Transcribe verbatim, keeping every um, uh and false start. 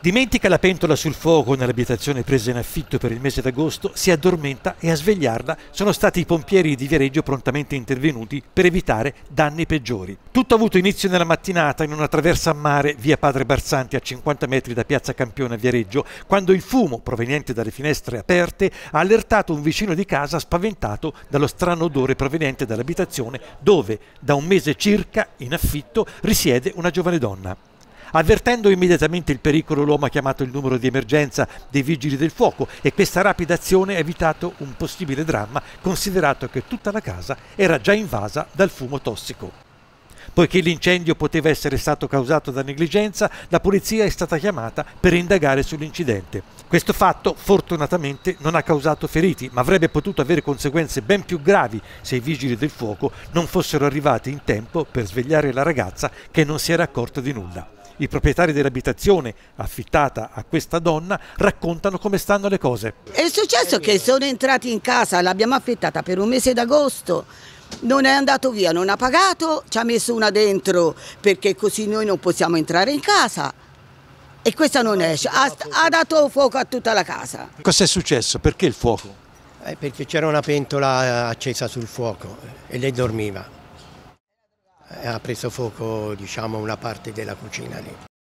Dimentica la pentola sul fuoco nell'abitazione presa in affitto per il mese d'agosto, si addormenta e a svegliarla sono stati i pompieri di Viareggio prontamente intervenuti per evitare danni peggiori. Tutto ha avuto inizio nella mattinata in una traversa a mare via Padre Barsanti a cinquanta metri da piazza Campione a Viareggio, quando il fumo proveniente dalle finestre aperte ha allertato un vicino di casa spaventato dallo strano odore proveniente dall'abitazione dove da un mese circa in affitto risiede una giovane donna. Avvertendo immediatamente il pericolo, l'uomo ha chiamato il numero di emergenza dei vigili del fuoco e questa rapida azione ha evitato un possibile dramma, considerato che tutta la casa era già invasa dal fumo tossico. Poiché l'incendio poteva essere stato causato da negligenza, la polizia è stata chiamata per indagare sull'incidente. Questo fatto fortunatamente non ha causato feriti, ma avrebbe potuto avere conseguenze ben più gravi se i vigili del fuoco non fossero arrivati in tempo per svegliare la ragazza che non si era accorta di nulla. I proprietari dell'abitazione affittata a questa donna raccontano come stanno le cose. È successo che sono entrati in casa, l'abbiamo affittata per un mese d'agosto, non è andato via, non ha pagato, ci ha messo una dentro perché così noi non possiamo entrare in casa e questa non esce, ha, ha dato fuoco a tutta la casa. Cos'è successo? Perché il fuoco? Eh, perché c'era una pentola accesa sul fuoco e lei dormiva. Ha preso fuoco, diciamo, una parte della cucina lì.